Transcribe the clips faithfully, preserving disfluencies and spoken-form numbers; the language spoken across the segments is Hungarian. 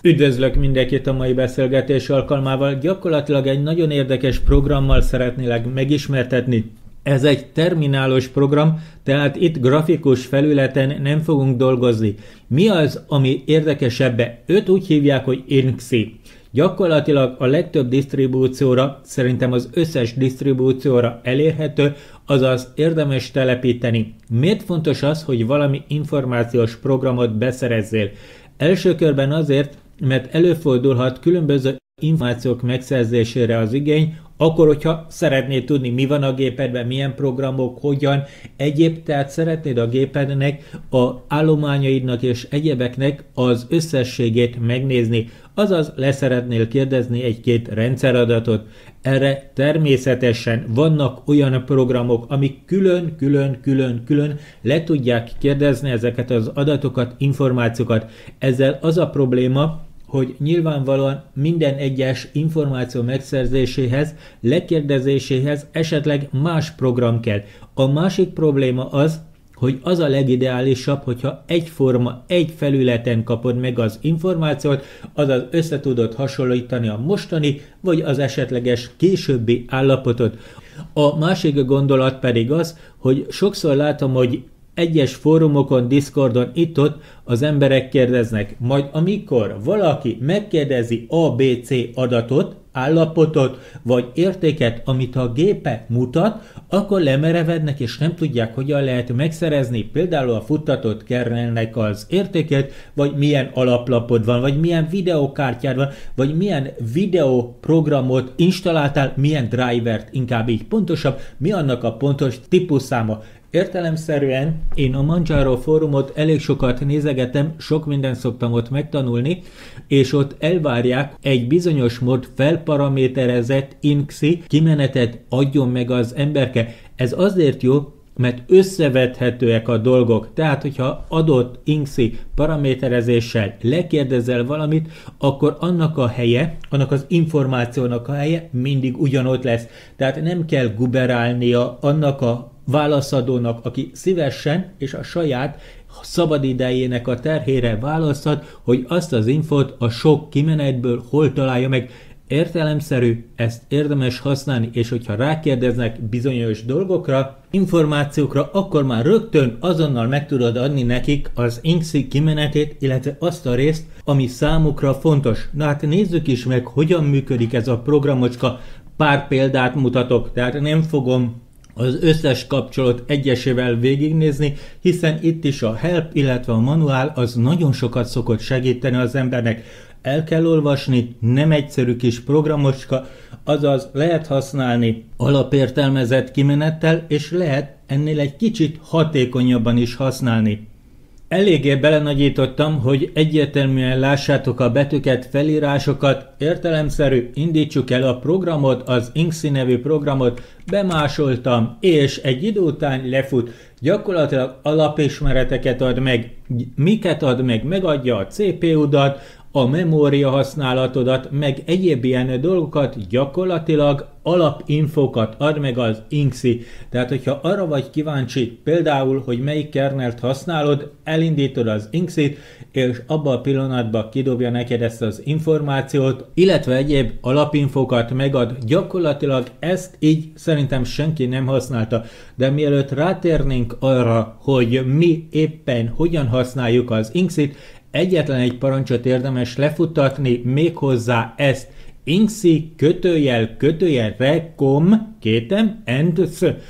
Üdvözlök mindenkit a mai beszélgetés alkalmával. Gyakorlatilag egy nagyon érdekes programmal szeretnélek megismertetni. Ez egy terminálos program, tehát itt grafikus felületen nem fogunk dolgozni. Mi az, ami érdekesebbe? Őt úgy hívják, hogy Inkscape. Gyakorlatilag a legtöbb disztribúcióra, szerintem az összes disztribúcióra elérhető, azaz érdemes telepíteni. Miért fontos az, hogy valami információs programot beszerezzél? Első körben azért, mert előfordulhat különböző információk megszerzésére az igény, akkor, hogyha szeretnéd tudni, mi van a gépedben, milyen programok, hogyan, egyéb, tehát szeretnéd a gépednek, a állományaidnak és egyebeknek az összességét megnézni, azaz leszeretnél kérdezni egy-két rendszeradatot. Erre természetesen vannak olyan programok, amik külön-külön-külön-külön le tudják kérdezni ezeket az adatokat, információkat. Ezzel az a probléma, hogy nyilvánvalóan minden egyes információ megszerzéséhez, lekérdezéséhez esetleg más program kell. A másik probléma az, hogy az a legideálisabb, hogyha egyforma, egy felületen kapod meg az információt, azaz össze tudod hasonlítani a mostani, vagy az esetleges későbbi állapotot. A másik gondolat pedig az, hogy sokszor látom, hogy egyes fórumokon, Discordon, itt-ott az emberek kérdeznek, majd amikor valaki megkérdezi A B C adatot, állapotot vagy értéket, amit a gépe mutat, akkor lemerevednek és nem tudják, hogyan lehet megszerezni például a futtatott kernelnek az értéket, vagy milyen alaplapod van, vagy milyen videokártyád van, vagy milyen videoprogramot installáltál, milyen drivert, inkább így pontosabb, mi annak a pontos típusszáma. Értelemszerűen én a Manjaro fórumot elég sokat nézegetem, sok mindent szoktam ott megtanulni, és ott elvárják egy bizonyos mód felparaméterezett Inkscape kimenetet adjon meg az emberke. Ez azért jó, mert összevethetőek a dolgok. Tehát, hogyha adott Inkscape paraméterezéssel lekérdezel valamit, akkor annak a helye, annak az információnak a helye mindig ugyanott lesz. Tehát nem kell guberálnia annak a válaszadónak, aki szívesen és a saját szabad idejének a terhére választhat, hogy azt az infót a sok kimenetből hol találja meg. Értelemszerű, ezt érdemes használni, és hogyha rákérdeznek bizonyos dolgokra, információkra, akkor már rögtön azonnal meg tudod adni nekik az Inkscape kimenetét, illetve azt a részt, ami számukra fontos. Na hát nézzük is meg, hogyan működik ez a programocska. Pár példát mutatok, tehát nem fogom az összes kapcsolót egyesével végignézni, hiszen itt is a help, illetve a manuál az nagyon sokat szokott segíteni az embernek. El kell olvasni, nem egyszerű kis programocska, azaz lehet használni alapértelmezett kimenettel, és lehet ennél egy kicsit hatékonyabban is használni. Eléggé belenagyítottam, hogy egyértelműen lássátok a betűket, felírásokat, értelemszerű, indítsuk el a programot, az Inkscape nevű programot, bemásoltam, és egy idő után lefut. Gyakorlatilag alapismereteket ad meg. Miket ad meg? Megadja a cé pé u-dat, a memória használatodat, meg egyéb ilyen dolgokat, gyakorlatilag alapinfokat ad meg az Inkscape. Tehát, hogyha arra vagy kíváncsi, például, hogy melyik kernelt használod, elindítod az Inkscape, és abban a pillanatban kidobja neked ezt az információt, illetve egyéb alapinfokat megad. Gyakorlatilag ezt így szerintem senki nem használta. De mielőtt rátérnénk arra, hogy mi éppen hogyan használjuk az Inkscape, egyetlen egy parancsot érdemes lefuttatni, méghozzá ezt Inkscape kötőjel kötőjel recom kétem and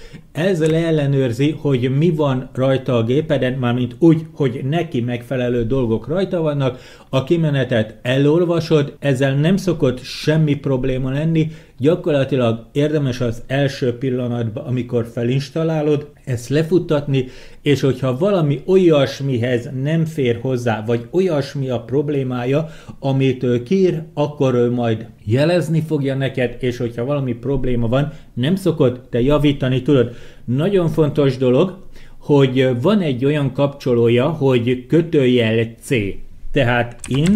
ez leellenőrzi, hogy mi van rajta a gépeden, mármint úgy, hogy neki megfelelő dolgok rajta vannak, a kimenetet elolvasod, ezzel nem szokott semmi probléma lenni, gyakorlatilag érdemes az első pillanatban, amikor felinstallálod, ezt lefuttatni, és hogyha valami olyasmihez nem fér hozzá, vagy olyasmi a problémája, amit ő kír, akkor ő majd jelezni fogja neked, és hogyha valami probléma van, nem szokott, te javítani tudod. Nagyon fontos dolog, hogy van egy olyan kapcsolója, hogy kötőjel C. Tehát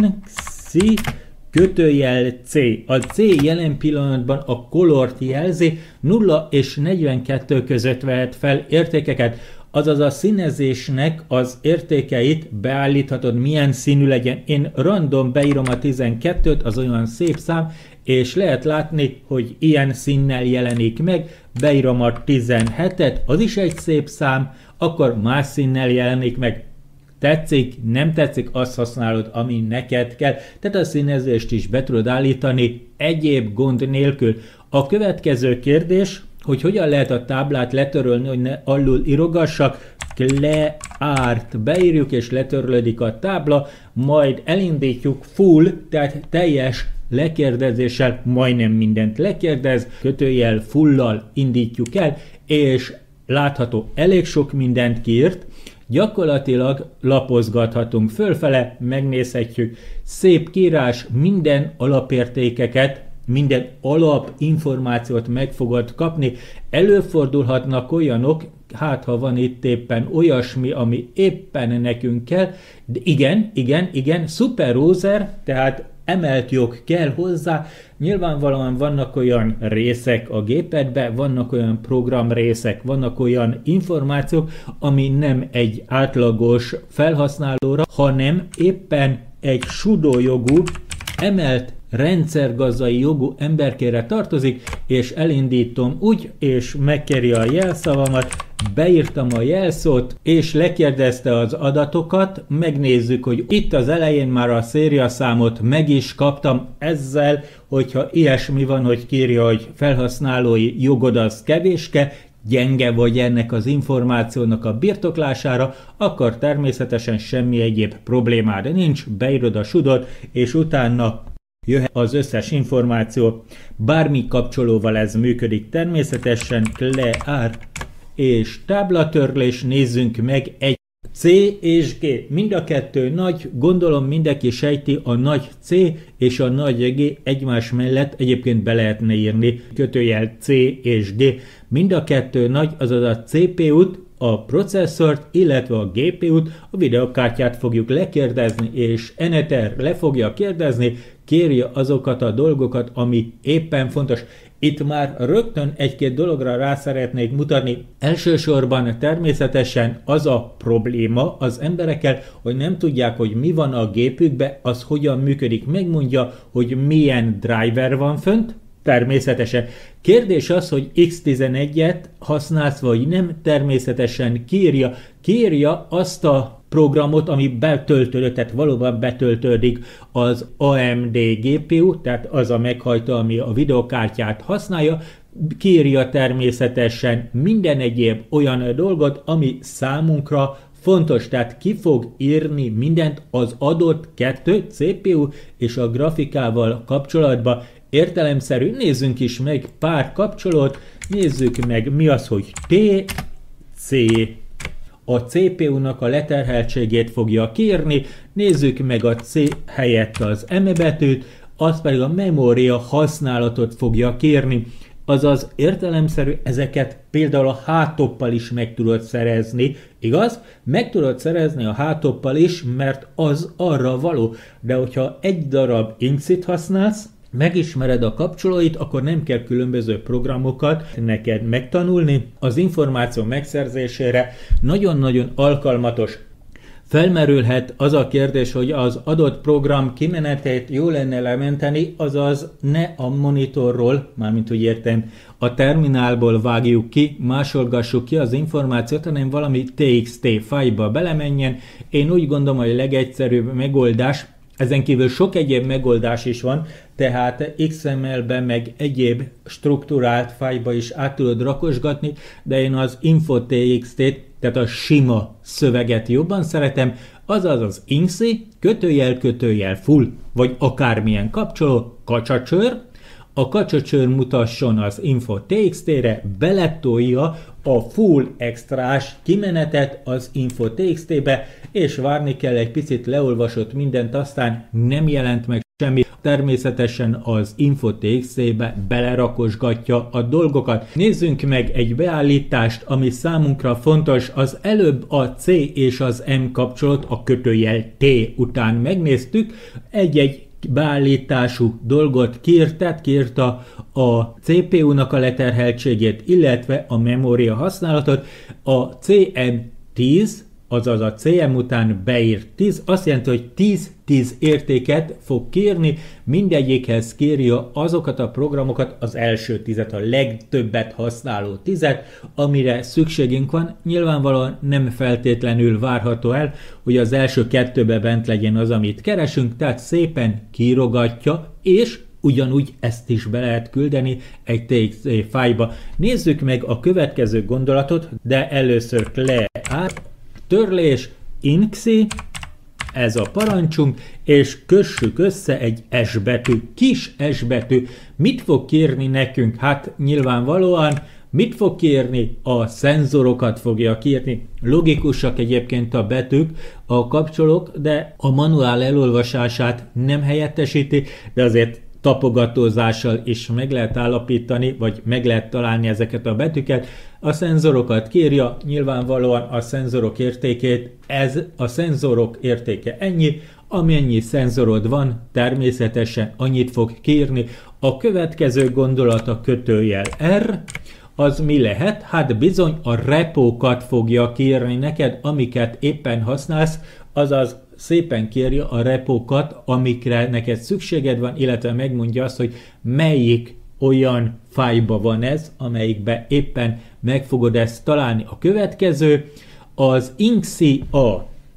Inkscape kötőjel C. A C jelen pillanatban a colort jelzi, nulla és negyvenkettő között vehet fel értékeket. azaz a színezésnek az értékeit beállíthatod, milyen színű legyen. Én random beírom a tizenkettőt, az olyan szép szám, és lehet látni, hogy ilyen színnel jelenik meg, beírom a tizenhetet, az is egy szép szám, akkor más színnel jelenik meg. Tetszik, nem tetszik, azt használod, ami neked kell. Tehát a színezést is be tudod állítani egyéb gond nélkül. A következő kérdés, hogy hogyan lehet a táblát letörölni, hogy ne alul írogassak. Cleart beírjuk, és letörlődik a tábla, majd elindítjuk full, tehát teljes lekérdezéssel, majdnem mindent lekérdez, kötőjel fullal indítjuk el, és látható, elég sok mindent kiírt, gyakorlatilag lapozgathatunk fölfele, megnézhetjük, szép kiírás, minden alapértékeket, minden alapinformációt meg fogod kapni. Előfordulhatnak olyanok, hát ha van itt éppen olyasmi, ami éppen nekünk kell, de igen, igen, igen, super user, tehát emelt jog kell hozzá. Nyilvánvalóan vannak olyan részek a gépedben, vannak olyan programrészek, vannak olyan információk, ami nem egy átlagos felhasználóra, hanem éppen egy sudo jogú, emelt rendszergazdai jogú emberkére tartozik, és elindítom úgy, és megkéri a jelszavamat, beírtam a jelszót, és lekérdezte az adatokat, megnézzük, hogy itt az elején már a szériaszámot meg is kaptam, ezzel, hogyha ilyesmi van, hogy kírja, hogy felhasználói jogod az kevéske, gyenge vagy ennek az információnak a birtoklására, akkor természetesen semmi egyéb problémára nincs, beírod a sudot, és utána jöhet az összes információ. Bármi kapcsolóval ez működik természetesen, clear és táblatörlés, nézzünk meg egy C és G. Mind a kettő nagy, gondolom mindenki sejti, a nagy C és a nagy G egymás mellett egyébként be lehetne írni kötőjel C és G. Mind a kettő nagy, azaz a cé pé út, a processzort, illetve a gé pé út, a videokártyát fogjuk lekérdezni, és Eneter le fogja kérdezni, kérje azokat a dolgokat, ami éppen fontos. Itt már rögtön egy-két dologra rá szeretnék mutatni. Elsősorban természetesen az a probléma az emberekkel, hogy nem tudják, hogy mi van a gépükbe, az hogyan működik. Megmondja, hogy milyen driver van fönt, természetesen. Kérdés az, hogy iksz tizenegyet használsz, vagy nem, természetesen kírja. Kírja azt a programot, ami betöltődött, tehát valóban betöltődik az á em dé gé pé u, tehát az a meghajtó, ami a videokártyát használja, kírja természetesen minden egyéb olyan dolgot, ami számunkra fontos, tehát ki fog írni mindent az adott kettő cé pé u és a grafikával kapcsolatban. Értelemszerű, nézzünk is meg pár kapcsolót, nézzük meg mi az, hogy té cé. A cé pé u-nak a leterheltségét fogja kiírni, nézzük meg a C helyett az M betűt, az pedig a memória használatot fogja kiírni. Azaz értelemszerű, ezeket például a hátoppal is meg tudod szerezni, igaz? Meg tudod szerezni a hátoppal is, mert az arra való, de hogyha egy darab incit használsz, megismered a kapcsolóit, akkor nem kell különböző programokat neked megtanulni. Az információ megszerzésére nagyon-nagyon alkalmatos. Felmerülhet az a kérdés, hogy az adott program kimenetét jó lenne lementeni, azaz ne a monitorról, mármint úgy értem, a terminálból vágjuk ki, másolgassuk ki az információt, hanem valami té iksz té fájlba belemenjen. Én úgy gondolom, hogy a legegyszerűbb megoldás, ezen kívül sok egyéb megoldás is van, tehát iksz em el-ben meg egyéb strukturált fájlba is át tudod rakosgatni, de én az info.txt-t, tehát a sima szöveget jobban szeretem, azaz az inci, kötőjel, kötőjel full, vagy akármilyen kapcsoló, kacsacsőr, a kacsacsőr mutasson az info.txt-re, beletolja a full extrás kimenetet az info.txt-be, és várni kell egy picit, leolvasott mindent, aztán nem jelent meg semmi. Természetesen az info.txt-be belerakosgatja a dolgokat. Nézzünk meg egy beállítást, ami számunkra fontos. Az előbb a C és az M kapcsolat, a kötőjel T után megnéztük. Egy-egy beállítású dolgot kiírt, tehát kiírta a cé pé u-nak a leterheltségét, illetve a memória használatot. A cé em tíz, azaz a cé em után beírt tíz, azt jelenti, hogy tíz tíz értéket fog kérni, mindegyikhez kérje azokat a programokat, az első tízet, a legtöbbet használó tízet, amire szükségünk van. Nyilvánvalóan nem feltétlenül várható el, hogy az első kettőbe bent legyen az, amit keresünk, tehát szépen kírogatja, és ugyanúgy ezt is be lehet küldeni egy té iksz té fájlba. Nézzük meg a következő gondolatot, de először le át, törlés, inkszi, ez a parancsunk, és kössük össze egy S betű, kis S betű. Mit fog kérni nekünk? Hát nyilvánvalóan mit fog kérni? A szenzorokat fogja kérni. Logikusak egyébként a betűk, a kapcsolók, de a manuál elolvasását nem helyettesíti, de azért tapogatózással is meg lehet állapítani, vagy meg lehet találni ezeket a betűket. A szenzorokat kérja, nyilvánvalóan a szenzorok értékét, ez a szenzorok értéke ennyi, amennyi szenzorod van, természetesen annyit fog kérni. A következő gondolat a kötőjel R, az mi lehet? Hát bizony a repókat fogja kérni neked, amiket éppen használsz, azaz szépen kérje a repókat, amikre neked szükséged van, illetve megmondja azt, hogy melyik olyan fájlba van ez, amelyikbe éppen meg fogod ezt találni. A következő az inkszi a.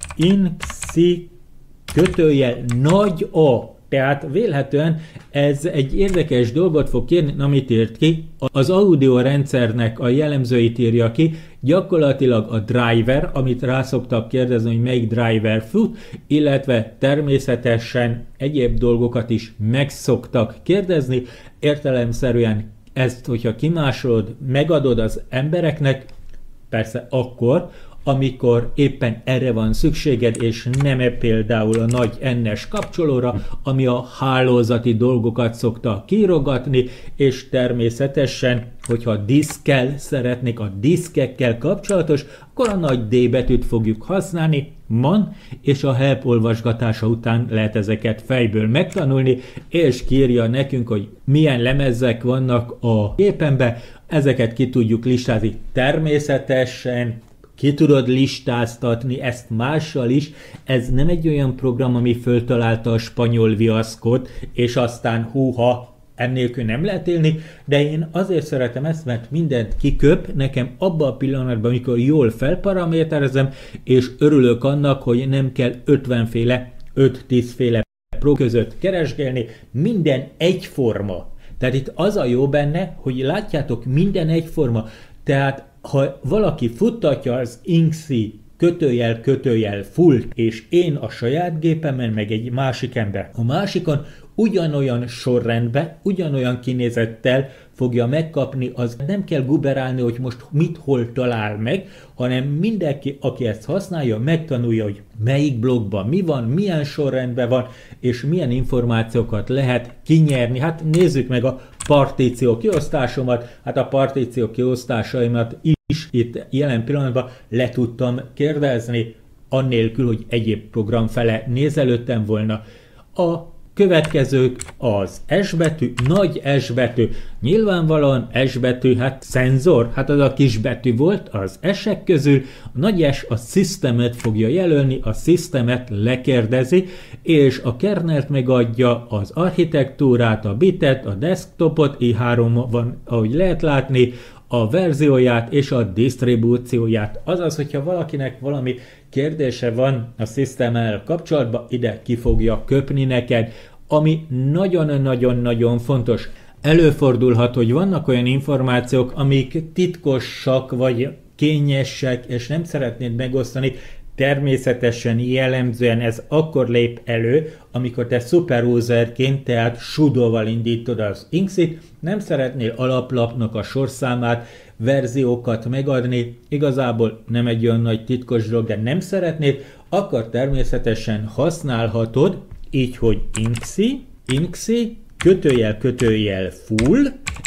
Inkszi kötőjel nagy A. Tehát vélhetően ez egy érdekes dolgot fog kérni, amit írt ki. Az audio rendszernek a jellemzőit írja ki, gyakorlatilag a driver, amit rá szoktak kérdezni, hogy melyik driver fut, illetve természetesen egyéb dolgokat is meg szoktak kérdezni. Értelemszerűen ezt, hogyha kimásolod, megadod az embereknek, persze akkor, amikor éppen erre van szükséged, és nem például a nagy en-es kapcsolóra, ami a hálózati dolgokat szokta kírogatni, és természetesen, hogyha diszkkel szeretnék, a diszkekkel kapcsolatos, akkor a nagy D betűt fogjuk használni, man, és a help olvasgatása után lehet ezeket fejből megtanulni, és kírja nekünk, hogy milyen lemezek vannak a gépenben, ezeket ki tudjuk listázni. Természetesen ki tudod listáztatni ezt mással is, ez nem egy olyan program, ami föltalálta a spanyol viaszkot, és aztán húha, ennélkül nem lehet élni, de én azért szeretem ezt, mert mindent kiköp nekem abban a pillanatban, amikor jól felparaméterezem, és örülök annak, hogy nem kell ötvenféle, öt-tíz féle pro között keresgélni, minden egyforma. Tehát itt az a jó benne, hogy látjátok, minden egyforma. Tehát ha valaki futtatja az inkszi kötőjel kötőjel full, és én a saját gépemen, meg egy másik ember a másikon, ugyanolyan sorrendben, ugyanolyan kinézettel fogja megkapni, az nem kell guberálni, hogy most mit hol talál meg, hanem mindenki, aki ezt használja, megtanulja, hogy melyik blogban mi van, milyen sorrendben van, és milyen információkat lehet kinyerni. Hát nézzük meg a partíció kiosztásomat, hát a partíció kiosztásaimat is itt jelen pillanatban le tudtam kérdezni, annélkül, hogy egyéb program fele nézelődtem volna. A következők az S betű, nagy S betű. Nyilvánvalóan S betű, hát szenzor, hát az a kis betű volt az S-ek közül. A nagy S a systemet fogja jelölni, a systemet lekérdezi, és a kernelt megadja, az architektúrát, a bitet, a desktopot, i három van, ahogy lehet látni, a verzióját és a disztribúcióját. Azaz, hogyha valakinek valami kérdése van a systemmel kapcsolatban, ide ki fogja köpni neked, ami nagyon-nagyon-nagyon fontos. Előfordulhat, hogy vannak olyan információk, amik titkosak vagy kényesek, és nem szeretnéd megosztani. Természetesen jellemzően ez akkor lép elő, amikor te szuperuserként, tehát sudoval indítod az inksit, nem szeretnél alaplapnak a sorszámát, verziókat megadni, igazából nem egy olyan nagy titkos dolog, de nem szeretnéd, akkor természetesen használhatod, így, hogy inkszi, inkszi, kötőjel, kötőjel full,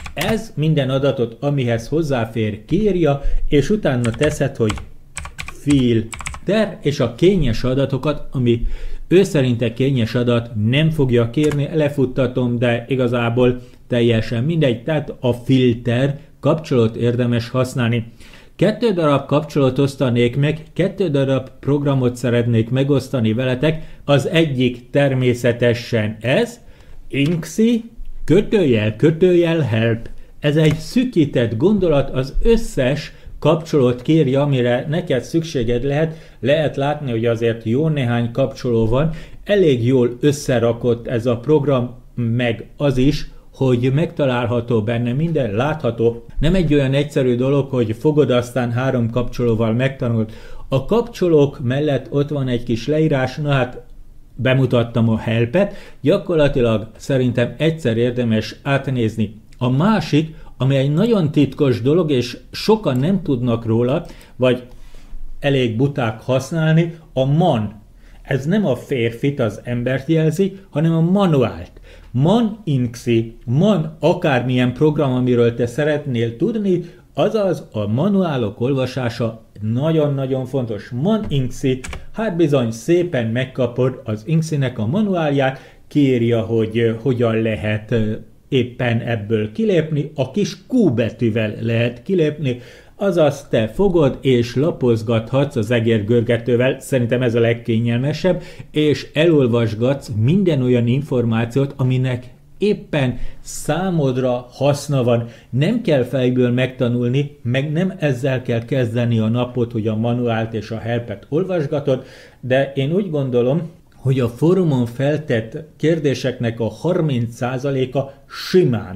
ez minden adatot, amihez hozzáfér, kírja, és utána teszed, hogy filter, és a kényes adatokat, ami Ő szerinte kényes adat nem fogja kérni, lefuttatom, de igazából teljesen mindegy, tehát a filter kapcsolót érdemes használni. Kettő darab kapcsolót osztanék meg, kettő darab programot szeretnék megosztani veletek. Az egyik természetesen ez, inkszi, kötőjel, kötőjel help. Ez egy szűkített gondolat, az összes kapcsolót kéri, amire neked szükséged lehet. Lehet látni, hogy azért jó néhány kapcsoló van, elég jól összerakott ez a program, meg az is, hogy megtalálható benne minden, látható. Nem egy olyan egyszerű dolog, hogy fogod, aztán három kapcsolóval megtanult. A kapcsolók mellett ott van egy kis leírás, na hát bemutattam a helpet, gyakorlatilag szerintem egyszer érdemes átnézni. A másik, ami egy nagyon titkos dolog, és sokan nem tudnak róla, vagy elég buták használni, a man. Ez nem a férfit, az embert jelzi, hanem a manuált. Man inkszi, man akármilyen program, amiről te szeretnél tudni, azaz a manuálok olvasása nagyon-nagyon fontos. Man inkszi, hát bizony szépen megkapod az inksinek a manuálját, kírja, hogy hogyan lehet éppen ebből kilépni, a kis Q betűvel lehet kilépni, azaz te fogod és lapozgathatsz az egérgörgetővel, szerintem ez a legkényelmesebb, és elolvasgatsz minden olyan információt, aminek éppen számodra haszna van. Nem kell fejből megtanulni, meg nem ezzel kell kezdeni a napot, hogy a manuált és a helpet olvasgatod, de én úgy gondolom, hogy a fórumon feltett kérdéseknek a harminc százaléka simán,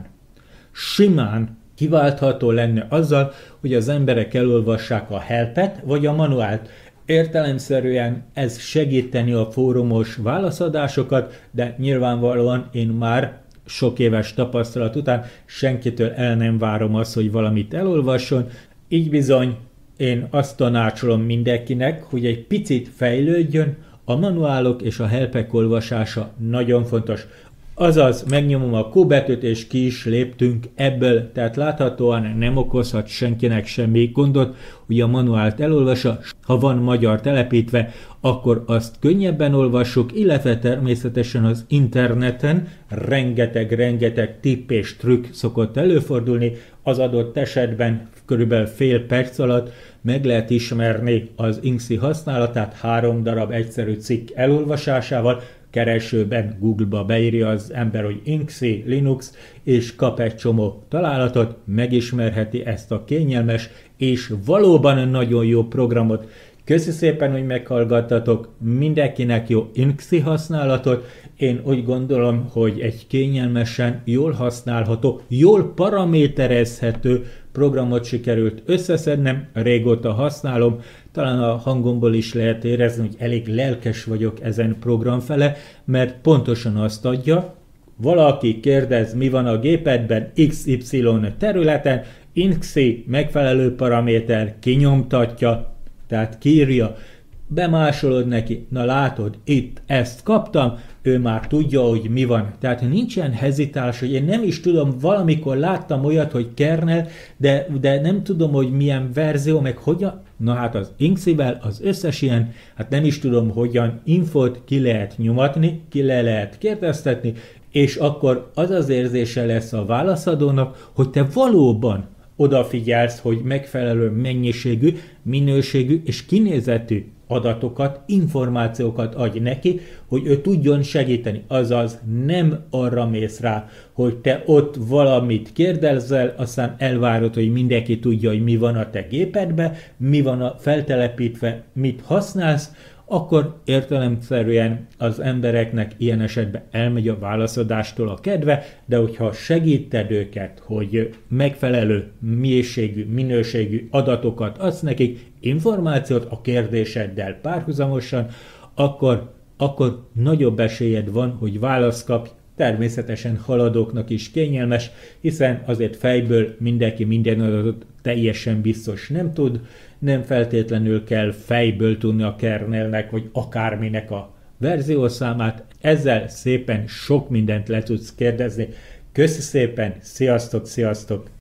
simán kiváltható lenne azzal, hogy az emberek elolvassák a helpet vagy a manuált. Értelemszerűen ez segíteni a fórumos válaszadásokat, de nyilvánvalóan én már sok éves tapasztalat után senkitől el nem várom azt, hogy valamit elolvasson, így bizony én azt tanácsolom mindenkinek, hogy egy picit fejlődjön, a manuálok és a helpek olvasása nagyon fontos. Azaz, megnyomom a Q betűt és ki is léptünk ebből, tehát láthatóan nem okozhat senkinek semmi gondot, hogy a manuált elolvassa. Ha van magyar telepítve, akkor azt könnyebben olvassuk, illetve természetesen az interneten rengeteg-rengeteg tipp és trükk szokott előfordulni, az adott esetben körülbelül fél perc alatt meg lehet ismerni az inkszi használatát három darab egyszerű cikk elolvasásával, keresőben Google-ba beírja az ember, hogy inkszi, Linux, és kap egy csomó találatot, megismerheti ezt a kényelmes és valóban nagyon jó programot. Köszi szépen, hogy meghallgattatok, mindenkinek jó inkszi használatot. Én úgy gondolom, hogy egy kényelmesen, jól használható, jól paraméterezhető programot sikerült összeszednem, régóta használom, talán a hangomból is lehet érezni, hogy elég lelkes vagyok ezen program fele, mert pontosan azt adja, valaki kérdez, mi van a gépedben iksz ipszilon területen, inkszi megfelelő paraméter kinyomtatja, tehát kírja, bemásolod neki, na látod, itt ezt kaptam, ő már tudja, hogy mi van. Tehát nincsen hezitálás, hogy én nem is tudom, valamikor láttam olyat, hogy kernel, de, de nem tudom, hogy milyen verzió, meg hogyan. Na hát az inksivel az összes ilyen, hát nem is tudom, hogyan infót ki lehet nyomatni, ki le lehet kérdeztetni, és akkor az az érzése lesz a válaszadónak, hogy te valóban odafigyelsz, hogy megfelelő mennyiségű, minőségű és kinézetű adatokat, információkat adj neki, hogy ő tudjon segíteni. Azaz nem arra mész rá, hogy te ott valamit kérdezzel, aztán elvárod, hogy mindenki tudja, hogy mi van a te gépedben, mi van a feltelepítve, mit használsz, akkor értelemszerűen az embereknek ilyen esetben elmegy a válaszadástól a kedve, de hogyha segíted őket, hogy megfelelő mélységű, minőségű adatokat adsz nekik, információt a kérdéseddel párhuzamosan, akkor, akkor nagyobb esélyed van, hogy választ kapj. Természetesen haladóknak is kényelmes, hiszen azért fejből mindenki minden adatot teljesen biztos nem tud, nem feltétlenül kell fejből tudni a kernelnek, vagy akárminek a verziószámát, ezzel szépen sok mindent le tudsz kérdezni. Köszi szépen, sziasztok, sziasztok!